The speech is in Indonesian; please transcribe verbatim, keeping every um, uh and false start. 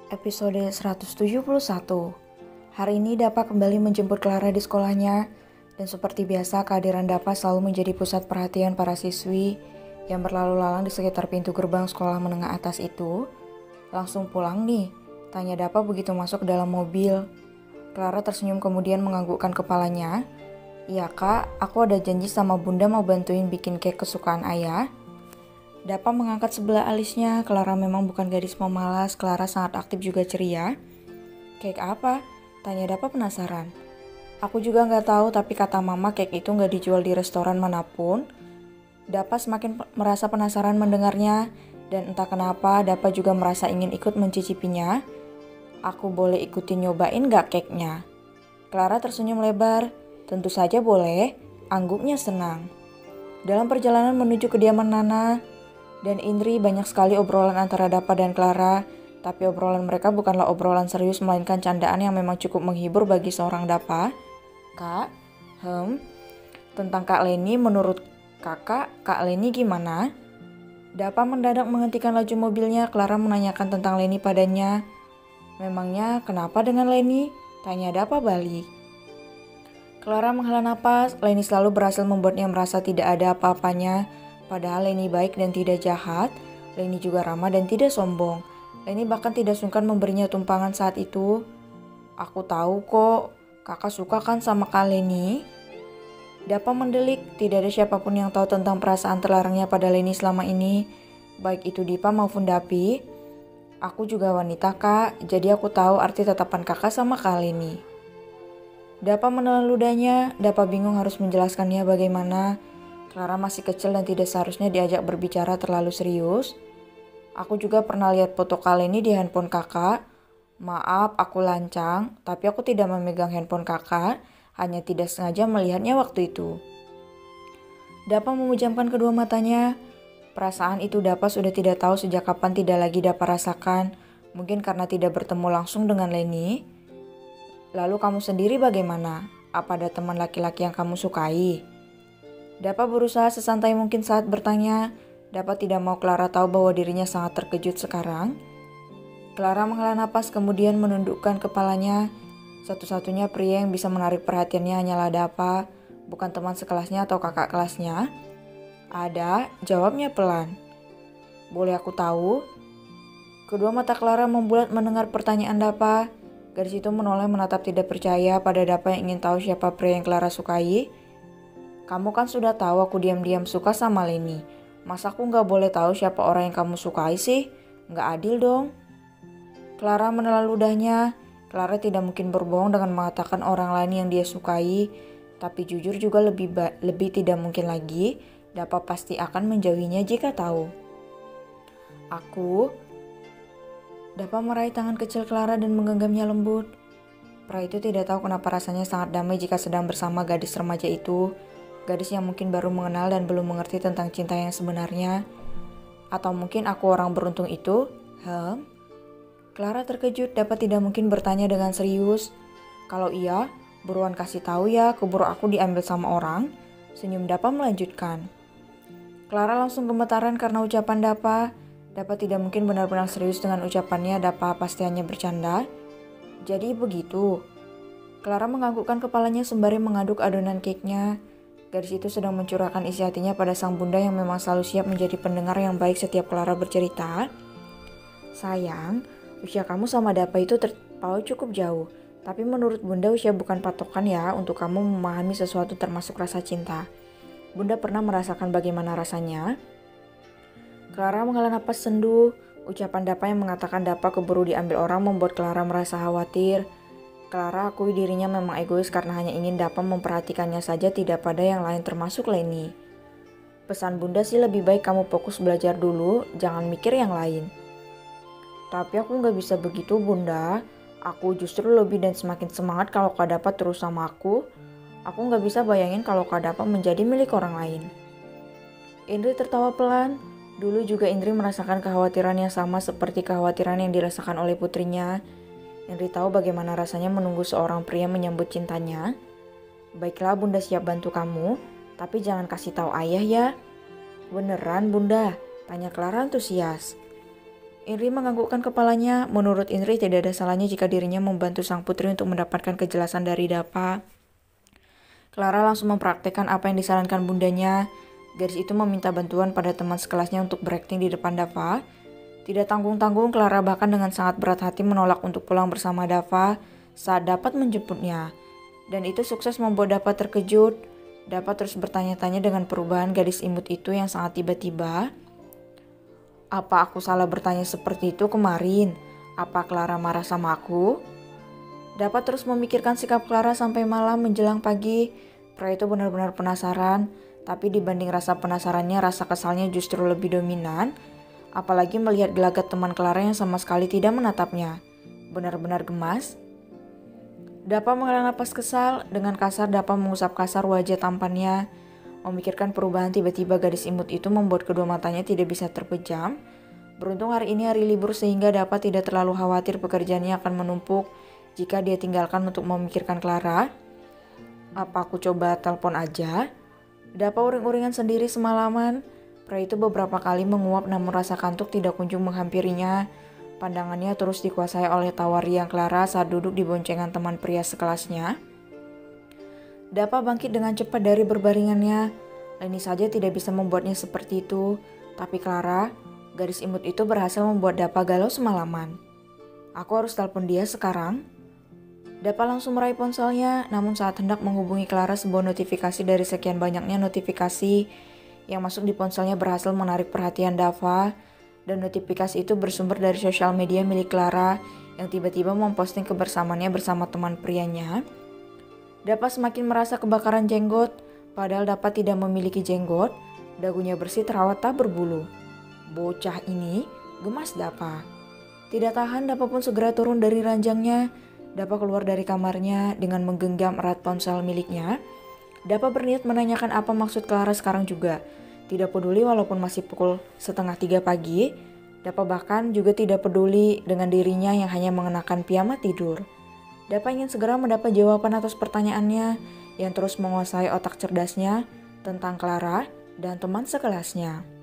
Episode seratus tujuh puluh satu. Hari ini Dapa kembali menjemput Clara di sekolahnya, dan seperti biasa kehadiran Dapa selalu menjadi pusat perhatian para siswi yang berlalu lalang di sekitar pintu gerbang sekolah menengah atas itu. Langsung pulang nih, tanya Dapa begitu masuk ke dalam mobil. Clara tersenyum kemudian menganggukkan kepalanya. Iya kak, aku ada janji sama bunda mau bantuin bikin cake kesukaan ayah. Dapa mengangkat sebelah alisnya. Clara memang bukan gadis pemalas. Clara sangat aktif juga ceria. Cake apa? Tanya Dapa penasaran. Aku juga nggak tahu, tapi kata mama cake itu nggak dijual di restoran manapun. Dapa semakin merasa penasaran mendengarnya, dan entah kenapa Dapa juga merasa ingin ikut mencicipinya. Aku boleh ikutin nyobain nggak cake-nya? Clara tersenyum lebar. Tentu saja boleh. Angguknya senang. Dalam perjalanan menuju kediaman Nana dan Indri, banyak sekali obrolan antara Dapa dan Clara, tapi obrolan mereka bukanlah obrolan serius melainkan candaan yang memang cukup menghibur bagi seorang Dapa. Kak, hmm, tentang Kak Leni, menurut kakak, Kak Leni gimana? Dapa mendadak menghentikan laju mobilnya. Clara menanyakan tentang Leni padanya. Memangnya kenapa dengan Leni? Tanya Dapa balik. Clara menghela napas. Leni selalu berhasil membuatnya merasa tidak ada apa-apanya. Padahal Leni baik dan tidak jahat. Leni juga ramah dan tidak sombong. Leni bahkan tidak sungkan memberinya tumpangan saat itu. Aku tahu kok, kakak suka kan sama Kak Leni? Dapa mendelik. Tidak ada siapapun yang tahu tentang perasaan terlarangnya pada Leni selama ini. Baik itu Dipa maupun Dapi. Aku juga wanita kak, jadi aku tahu arti tatapan kakak sama Kak Leni. Dapa menelan ludahnya. Dapa bingung harus menjelaskannya bagaimana. Clara masih kecil dan tidak seharusnya diajak berbicara terlalu serius. Aku juga pernah lihat foto Kak Leni di handphone kakak. Maaf, aku lancang, tapi aku tidak memegang handphone kakak, hanya tidak sengaja melihatnya waktu itu. Dapa memejamkan kedua matanya. Perasaan itu Dapa sudah tidak tahu sejak kapan tidak lagi Dapa rasakan. Mungkin karena tidak bertemu langsung dengan Leni. Lalu kamu sendiri bagaimana? Apa ada teman laki-laki yang kamu sukai? Dapa berusaha sesantai mungkin saat bertanya. Dapa tidak mau Clara tahu bahwa dirinya sangat terkejut sekarang. Clara menghela napas kemudian menundukkan kepalanya. Satu-satunya pria yang bisa menarik perhatiannya hanyalah Dapa, bukan teman sekelasnya atau kakak kelasnya. Ada, jawabnya pelan. Boleh aku tahu? Kedua mata Clara membulat mendengar pertanyaan Dapa. Gadis itu menoleh menatap tidak percaya pada Dapa yang ingin tahu siapa pria yang Clara sukai. Kamu kan sudah tahu aku diam-diam suka sama Leni. Masa aku gak boleh tahu siapa orang yang kamu sukai sih? Gak adil dong. Clara menelan ludahnya. Clara tidak mungkin berbohong dengan mengatakan orang lain yang dia sukai. Tapi jujur juga lebih ba- lebih tidak mungkin lagi. Dapa pasti akan menjauhinya jika tahu. Aku... Dapa meraih tangan kecil Clara dan menggenggamnya lembut. Pria itu tidak tahu kenapa rasanya sangat damai jika sedang bersama gadis remaja itu. Gadis yang mungkin baru mengenal dan belum mengerti tentang cinta yang sebenarnya. Atau mungkin aku orang beruntung itu? Hmm? Clara terkejut. Dapat tidak mungkin bertanya dengan serius. Kalau iya, buruan kasih tahu ya, keburu aku diambil sama orang. Senyum Dapa melanjutkan. Clara langsung gemetaran karena ucapan Dapa. Dapa tidak mungkin benar-benar serius dengan ucapannya. Dapa pasti hanya bercanda. Jadi begitu. Clara menganggukkan kepalanya sembari mengaduk adonan cake-nya. Gadis itu sedang mencurahkan isi hatinya pada sang bunda yang memang selalu siap menjadi pendengar yang baik setiap Clara bercerita. Sayang, usia kamu sama Dapa itu terpaut cukup jauh. Tapi menurut bunda usia bukan patokan ya untuk kamu memahami sesuatu termasuk rasa cinta. Bunda pernah merasakan bagaimana rasanya? Clara menghela napas sendu. Ucapan Dapa yang mengatakan Dapa keburu diambil orang membuat Clara merasa khawatir. Clara akui dirinya memang egois karena hanya ingin Dapa memperhatikannya saja, tidak pada yang lain termasuk Leni. Pesan bunda sih lebih baik kamu fokus belajar dulu, jangan mikir yang lain. Tapi aku gak bisa begitu bunda, aku justru lebih dan semakin semangat kalau Kak Dapa terus sama aku. Aku gak bisa bayangin kalau Kak Dapa menjadi milik orang lain. Indri tertawa pelan. Dulu juga Indri merasakan kekhawatiran yang sama seperti kekhawatiran yang dirasakan oleh putrinya. Indri tahu bagaimana rasanya menunggu seorang pria menyambut cintanya. Baiklah bunda siap bantu kamu, tapi jangan kasih tahu ayah ya. Beneran bunda? Tanya Clara antusias. Indri menganggukkan kepalanya. Menurut Indri tidak ada salahnya jika dirinya membantu sang putri untuk mendapatkan kejelasan dari Dapa. Clara langsung mempraktekkan apa yang disarankan bundanya. Gadis itu meminta bantuan pada teman sekelasnya untuk berakting di depan Dava. Tidak tanggung-tanggung, Clara bahkan dengan sangat berat hati menolak untuk pulang bersama Dava saat dapat menjemputnya. Dan itu sukses membuat Dava terkejut. Dava terus bertanya-tanya dengan perubahan gadis imut itu yang sangat tiba-tiba. Apa aku salah bertanya seperti itu kemarin? Apa Clara marah sama aku? Dava terus memikirkan sikap Clara sampai malam menjelang pagi. Pria itu benar-benar penasaran. Tapi dibanding rasa penasarannya, rasa kesalnya justru lebih dominan. Apalagi melihat gelagat teman Clara yang sama sekali tidak menatapnya. Benar-benar gemas. Dapa menghela napas kesal. Dengan kasar Dapa mengusap kasar wajah tampannya. Memikirkan perubahan tiba-tiba gadis imut itu membuat kedua matanya tidak bisa terpejam. Beruntung hari ini hari libur sehingga Dapa tidak terlalu khawatir pekerjaannya akan menumpuk jika dia tinggalkan untuk memikirkan Clara. Apa aku coba telepon aja? Dapa uring-uringan sendiri semalaman. Pria itu beberapa kali menguap namun rasa kantuk tidak kunjung menghampirinya. Pandangannya terus dikuasai oleh tawa riang Clara saat duduk di boncengan teman pria sekelasnya. Dapa bangkit dengan cepat dari berbaringannya. Leni saja tidak bisa membuatnya seperti itu. Tapi Clara, gadis imut itu berhasil membuat Dapa galau semalaman. Aku harus telepon dia sekarang. Dapa langsung meraih ponselnya, namun saat hendak menghubungi Clara sebuah notifikasi dari sekian banyaknya notifikasi yang masuk di ponselnya berhasil menarik perhatian Dava, dan notifikasi itu bersumber dari sosial media milik Clara yang tiba-tiba memposting kebersamaannya bersama teman prianya. Dapa semakin merasa kebakaran jenggot, padahal Dapa tidak memiliki jenggot, dagunya bersih terawat tak berbulu. Bocah ini, gemas Dapa. Tidak tahan, Dapa pun segera turun dari ranjangnya. Dapa keluar dari kamarnya dengan menggenggam erat ponsel miliknya. Dapa berniat menanyakan apa maksud Clara sekarang juga. Tidak peduli walaupun masih pukul setengah tiga pagi. Dapa bahkan juga tidak peduli dengan dirinya yang hanya mengenakan piyama tidur. Dapa ingin segera mendapat jawaban atas pertanyaannya yang terus menguasai otak cerdasnya tentang Clara dan teman sekelasnya.